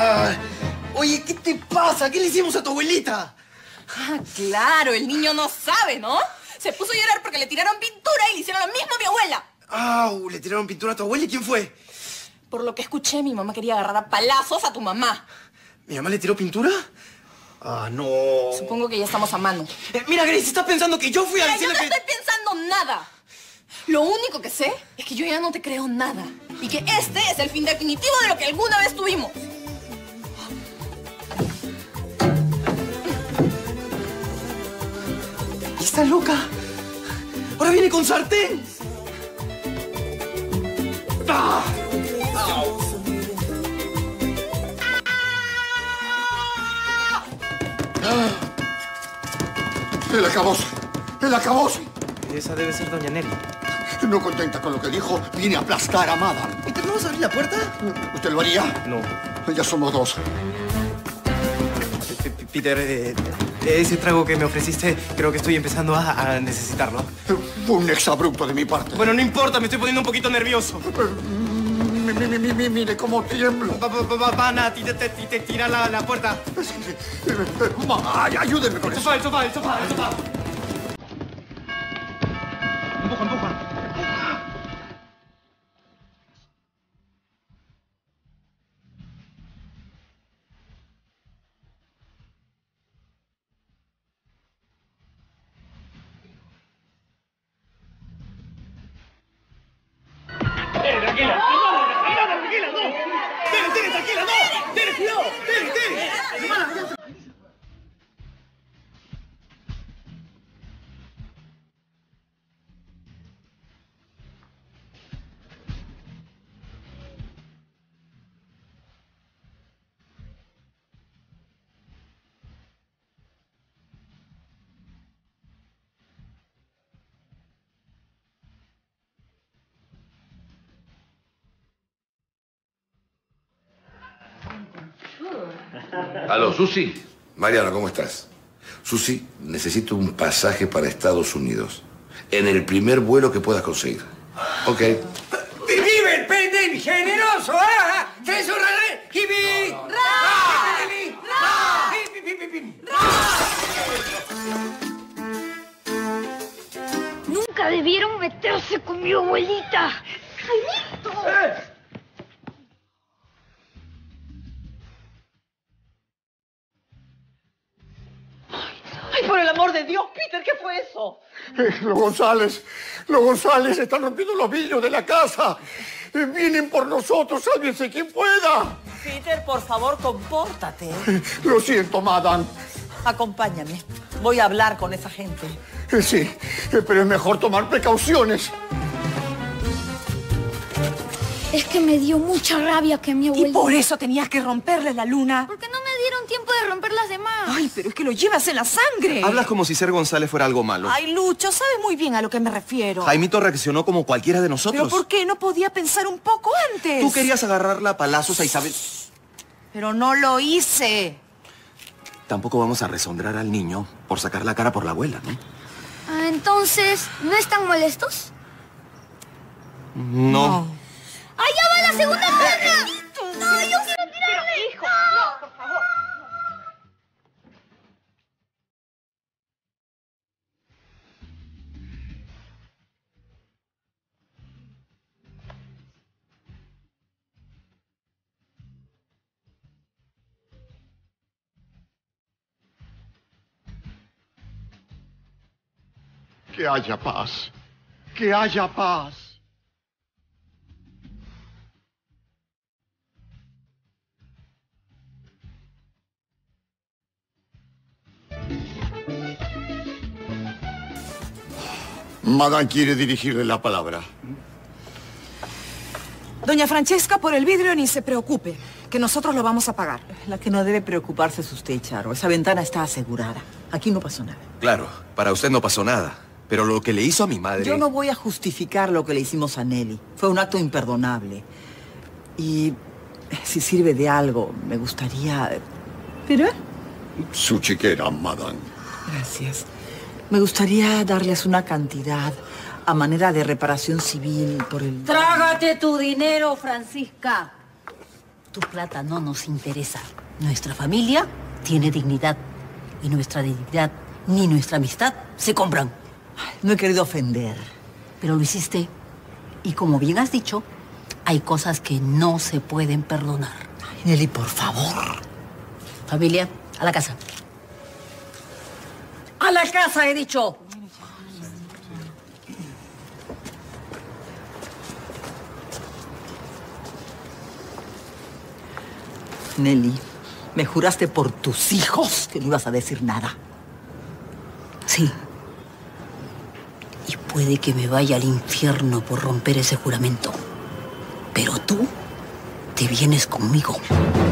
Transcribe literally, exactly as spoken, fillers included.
Ah, oye, ¿qué te pasa? ¿Qué le hicimos a tu abuelita? Ah, claro, el niño no sabe, ¿no? Se puso a llorar porque le tiraron pintura y le hicieron lo mismo a mi abuela. Ah, le tiraron pintura a tu abuela. ¿Y quién fue? Por lo que escuché, mi mamá quería agarrar a palazos a tu mamá. ¿Mi mamá le tiró pintura? Ah, no. Supongo que ya estamos a mano. Eh, mira, Grace, estás pensando que yo fui a Mira, decirle yo no que... estoy pensando nada. Lo único que sé es que yo ya no te creo nada. Y que este es el fin definitivo de lo que alguna vez tuvimos. ¿Y está loca? Ahora viene con sartén. ¡Ah! ¡El acabose! ¡El acabose! Esa debe ser doña Nelly. No contenta con lo que dijo, vine a aplastar a Madame. ¿Peter, no vas a abrir la puerta? ¿Usted lo haría? No. Ya somos dos. Peter, eh, ese trago que me ofreciste, creo que estoy empezando a, a necesitarlo. Fue un exabrupto de mi parte. Bueno, no importa, me estoy poniendo un poquito nervioso. Mi, mi, mi, mi, mire cómo tiemblo. Va, va, va, van a ti- te, te, te tirar la, la puerta. Ay, ayúdenme con El eso. sofá, el sofá, el sofá, el sofá. Empuja, empuja. Tranquila, tranquila, tranquila, no. Tere, Tere, tranquila, no. Tere, cuidado. Tere, Tere. Hermana, ya. Aló, Susi. Mariano, ¿cómo estás? Susi, necesito un pasaje para Estados Unidos. En el primer vuelo que puedas conseguir. Ok. ¡Vive el pendejo generoso! ¡Ah! ¡Tres horas re! ¡Hibi! ¡Ra! Nunca debieron meterse con mi abuelita. ¡Jaimito! ¡Eh! ¡Ay, por el amor de Dios, Peter! ¿Qué fue eso? Eh, los González, los González están rompiendo los vidrios de la casa. Eh, vienen por nosotros, sálvense quien pueda. Peter, por favor, compórtate. Eh, lo siento, Madame. Acompáñame. Voy a hablar con esa gente. Eh, sí, eh, pero es mejor tomar precauciones. Es que me dio mucha rabia que mi abuelita... Y por eso tenías que romperle la luna. ¿Por qué no me dieron tiempo de romper las demás? Ay, pero es que lo llevas en la sangre. Hablas como si ser González fuera algo malo. Ay, Lucho, sabes muy bien a lo que me refiero. Jaimito reaccionó como cualquiera de nosotros. ¿Pero por qué no podía pensar un poco antes? Tú querías agarrarla a palazos a Isabel. Pero no lo hice. Tampoco vamos a resondrar al niño por sacar la cara por la abuela, ¿no? Ah, entonces, ¿no están molestos? No. No. ¡Allá va la segunda pierna! ¡No, yo quiero tirarle! Hijo, no, por favor. Que haya paz. Que haya paz. Madame quiere dirigirle la palabra. Doña Francesca, por el vidrio ni se preocupe, que nosotros lo vamos a pagar. La que no debe preocuparse es usted, Charo. Esa ventana está asegurada. Aquí no pasó nada. Claro, para usted no pasó nada. Pero lo que le hizo a mi madre... Yo no voy a justificar lo que le hicimos a Nelly. Fue un acto imperdonable. Y si sirve de algo, me gustaría... ¿Pero? Su chiquera, Madame. Gracias. Me gustaría darles una cantidad a manera de reparación civil por el... Trágate tu dinero, Francisca. Tu plata no nos interesa. Nuestra familia tiene dignidad. Y nuestra dignidad ni nuestra amistad se compran. No he querido ofender. Pero lo hiciste. Y como bien has dicho, hay cosas que no se pueden perdonar. Ay, Nelly, por favor. Familia, a la casa. ¡A la casa, he dicho! Nelly, me juraste por tus hijos que no ibas a decir nada. Sí. Y puede que me vaya al infierno por romper ese juramento. Pero tú te vienes conmigo.